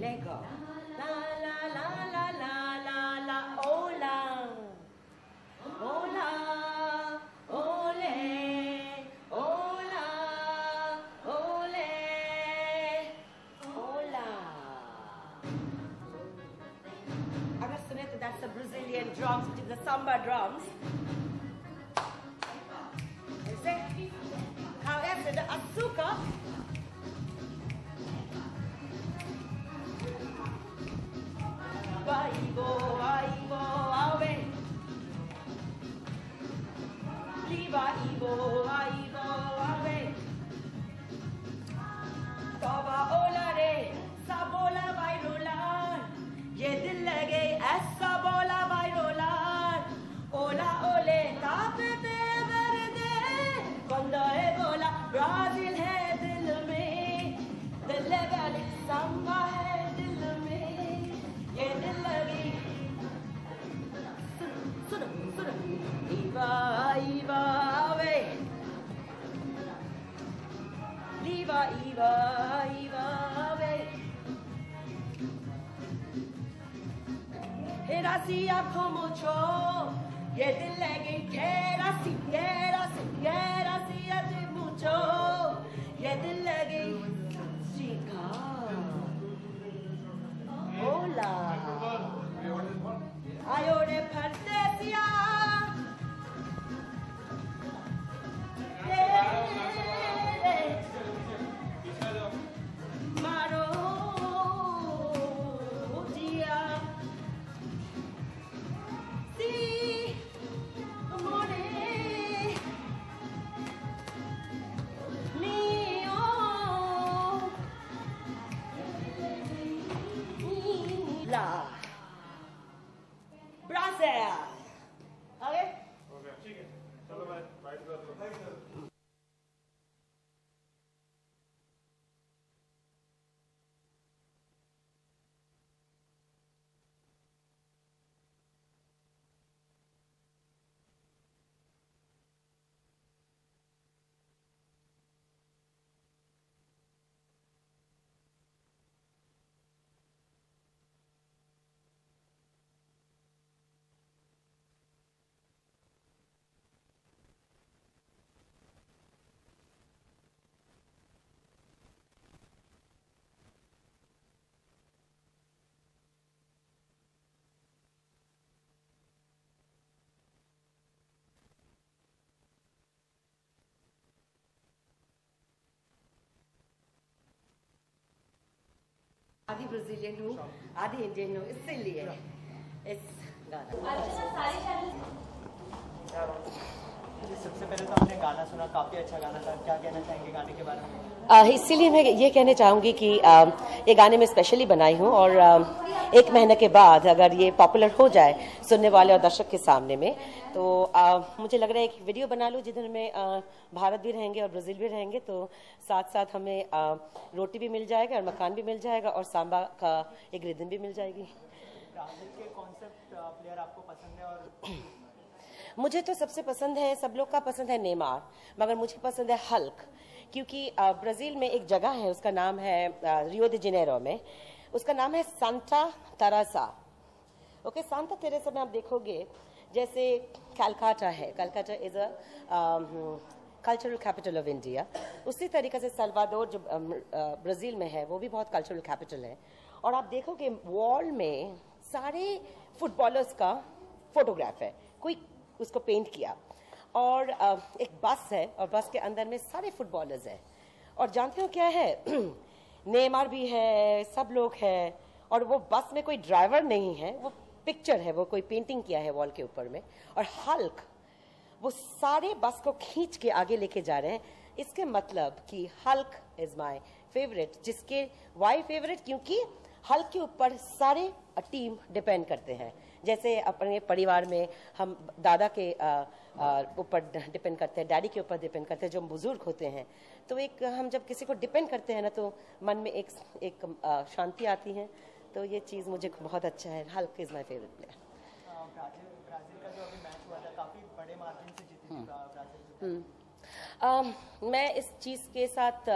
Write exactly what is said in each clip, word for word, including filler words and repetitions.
Lego. La la la la la la la. Ola. Ola. Ole. Ola. Ole. Ola. Agar sune to that's the Brazilian drums, which is the samba drums. You see? However, the açúcar. Aibo, aibo, ave. Liba, ibo, aibo, ave. Toba ola re, sabola vai rolar. Ye dil lage, aisa bola vai rolar. Ola ole, tape pe verde. Cuando e bola, Brazil hai dil mein. Dil laga samba hai dil mein. Ye dil lagi. Suno, suno, Iva, Iva, ave. Liva, Iva, Iva, ave. Era sia como yo. Ye dil lagi, quiera si, quiera si, quiera si, de mucho. Ye dil lagi, chica. Hola. Ayore Partesia. Maro dia. Si amore mio. La Brazil. Okay? Okay, ठीक है. चलो मैं bite कर दूँ. आधी Brazilian हूँ, आधी Indian हूँ, इसीलिए इस गाना। सबसे पहले तो आपने गाना सुना, काफी अच्छा गाना था, क्या कहना चाहेंगे गाने के बारे में? इसीलिए मैं ये कहना चाहूँगी कि आ, ये गाने में स्पेशली बनाई हूँ और आ, एक महीने के बाद अगर ये पॉपुलर हो जाए सुनने वाले और दर्शक के सामने में, तो आ, मुझे लग रहा है कि वीडियो बना लूँ जिधर में आ, भारत भी रहेंगे और ब्राज़ील भी रहेंगे, तो साथ साथ हमें आ, रोटी भी मिल जाएगा और मकान भी मिल जाएगा और सांबा का एक रिदम भी मिल जाएगी। ब्राजील के कॉन्सेप्ट प्लेयर आपको पसंद है? और मुझे तो सबसे पसंद है, सब लोग का पसंद है नेमार, मगर मुझे पसंद है हल्क, क्योंकि ब्राज़ील में एक जगह है, उसका नाम है रियो दे जेनेरो में, उसका नाम है Santa Teresa. Okay, Santa Teresa में आप देखोगे जैसे कलकत्ता है, Calcutta is a cultural capital of India, उसी तरीके से सल्वाडोर जो ब्राज़ील में है वो भी बहुत कल्चरल कैपिटल है। और आप देखोगे वॉल में सारे फुटबॉलर्स का फोटोग्राफ है, कोई उसको पेंट किया, और एक बस है और बस के अंदर में सारे फुटबॉलर्स हैं, और जानते हो क्या है नेमार भी है, सब लोग हैं, और वो बस में कोई ड्राइवर नहीं है, वो पिक्चर है, वो कोई पेंटिंग किया है वॉल के ऊपर में, और हल्क वो सारे बस को खींच के आगे लेके जा रहे हैं। इसके मतलब कि हल्क इज माय फेवरेट, जिसके वाई फेवरेट क्योंकि हल्क के ऊपर सारे टीम डिपेंड करते हैं। जैसे अपने परिवार में हम दादा के ऊपर डिपेंड करते हैं, डैडी के ऊपर डिपेंड करते हैं, जो बुजुर्ग होते हैं, तो एक हम जब किसी को डिपेंड करते हैं ना तो मन में एक एक शांति आती है, तो ये चीज़ मुझे बहुत अच्छा है। Hulk is my favourite player. Brazil Brazil का जो अभी मैच हुआ था काफी बड़े मार्जिन से जीती थी ब्राजील। मैं इस चीज़ के साथ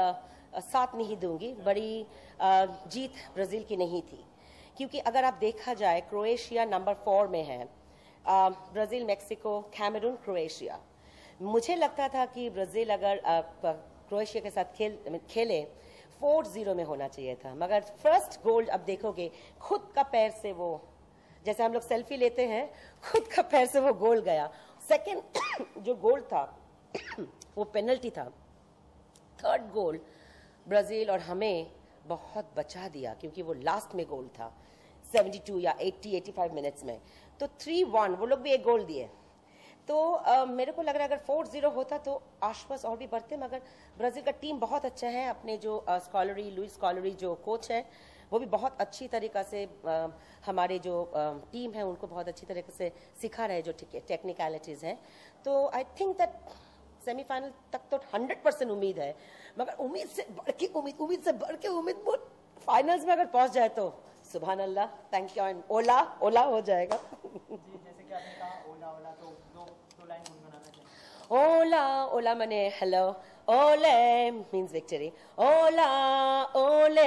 अ, साथ नहीं दूंगी। बड़ी अ, जीत ब्राजील की नहीं थी, क्योंकि अगर आप देखा जाए क्रोएशिया नंबर फोर में है, अ, ब्राजील, मेक्सिको, कैमरून, क्रोएशिया। मुझे लगता था कि ब्राजील अगर अ, क्रोएशिया के साथ खेल खेले फोर जीरो में होना चाहिए था, मगर फर्स्ट गोल अब देखोगे खुद का पैर से, वो जैसे हम लोग सेल्फी लेते हैं, खुद का पैर से वो गोल गया। सेकंड जो गोल था वो पेनल्टी था। थर्ड गोल ब्राजील और हमें बहुत बचा दिया, क्योंकि वो लास्ट में गोल था बहत्तर या अस्सी पचासी मिनट्स में। तो थ्री वन वो लोग भी एक गोल दिए। तो uh, मेरे को लग रहा है अगर फोर जीरो होता तो आश्वास और भी बढ़ते, मगर ब्राजील का टीम बहुत अच्छा है। अपने जो स्कॉलरी uh, लुइस स्कॉलरी जो कोच है, वो भी बहुत अच्छी तरीक़ा से uh, हमारे जो uh, टीम है उनको बहुत अच्छी तरीके से सिखा रहे, जो टेक्निकलिटीज़ हैं। तो आई थिंक दैट सेमीफाइनल तक तो हंड्रेड परसेंट उम्मीद है, मगर उम्मीद से बढ़ के उम्मीद उम्मीद से बढ़ के उम्मीद, वो फाइनल्स में अगर पहुंच जाए तो सुभान अल्लाह, थैंक यू, एंड ओला ओला हो जाएगा। जी, जैसे कि आपने कहा ओला ओला, तो दो दो लाइन गुनगुनाना चाहिए। ओला ओला मने हेलो, ओले मीन्स विक्ट्री, ओला ओले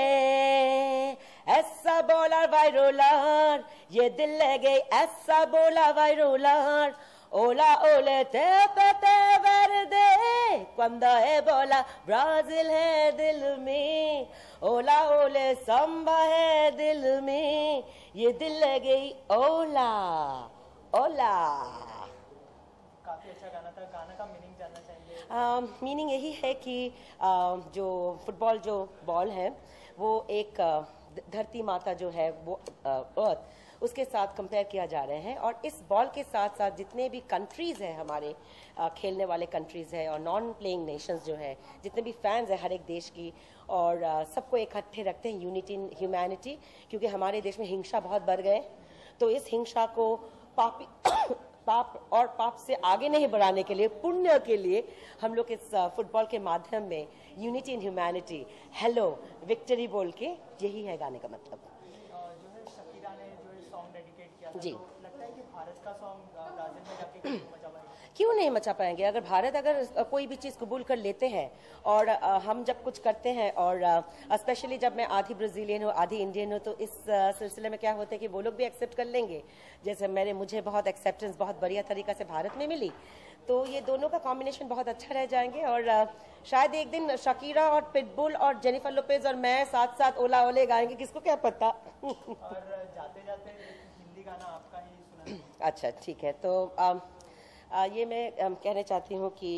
ऐसा बोला वायरोलर, ये दिल ले गई ऐसा बोला वायरोलर, ola ole te pete verde cuando he bola Brazil है दिल में, ola ole samba है दिल में, ये दिल ले गई ओला ओला। काफी अच्छा गाना था। गाना का मीनिंग जानना चाहेंगे? मीनिंग uh, यही है कि uh, जो फुटबॉल जो बॉल है वो एक uh, धरती माता जो है वो अर्थ uh, उसके साथ कंपेयर किया जा रहे हैं, और इस बॉल के साथ साथ जितने भी कंट्रीज हैं हमारे आ, खेलने वाले कंट्रीज हैं और नॉन प्लेइंग नेशंस जो है, जितने भी फैंस हैं हर एक देश की, और आ, सबको इकट्ठे रखते हैं यूनिटी इन ह्यूमैनिटी। क्योंकि हमारे देश में हिंसा बहुत बढ़ गए, तो इस हिंसा को पापी पाप और पाप से आगे नहीं बढ़ाने के लिए, पुण्य के लिए हम लोग इस फुटबॉल के माध्यम में unity in humanity, hello victory बोल के, यही है गाने का मतलब। जी, तो लगता है कि भारत का सॉन्ग ब्राजील में जाके क्यों मचा पाएगा? क्यों नहीं मचा पाएंगे? अगर भारत अगर कोई भी चीज़ कबूल कर लेते हैं, और आ, हम जब कुछ करते हैं, और स्पेशली जब मैं आधी ब्राज़ीलियन हूँ आधी इंडियन हूँ, तो इस सिलसिले में क्या होता है कि वो लोग भी एक्सेप्ट कर लेंगे। जैसे मेरे मुझे बहुत एक्सेप्टेंस बहुत बढ़िया तरीका से भारत में मिली, तो ये दोनों का कॉम्बिनेशन बहुत अच्छा रह जाएंगे। और आ, शायद एक दिन शकीरा और पिटबुल और जेनिफर लोपेज और मैं साथ साथ ओला ओले गाएंगे, किसको क्या पता। और जाते जाते हिंदी गाना आपका ही सुना। अच्छा ठीक है, तो आ, आ, ये मैं आ, कहना चाहती हूँ कि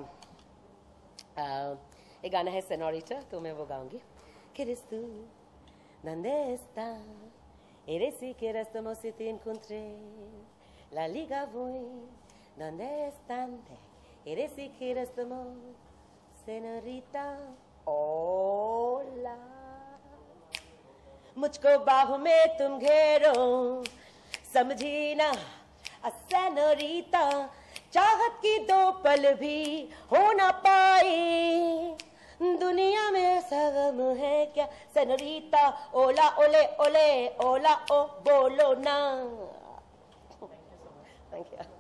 एक गाना है सेनोरिटा, तो मैं वो गाऊंगी। ¿Quieres tú? ¿Dónde está? Eres sí que eres como si te encontré. La liga voy. ¿Dónde están? Eres sí que eres como senorita. Hola. मुझको बाहों में तुम घेरो, समझी ना सेनोरिटा, चाहत की दो पल भी हो ना पाई, दुनिया में सगम है क्या सेनोरिटा, ओला ओले ओले ओला ओ बोलो ना। Thank you.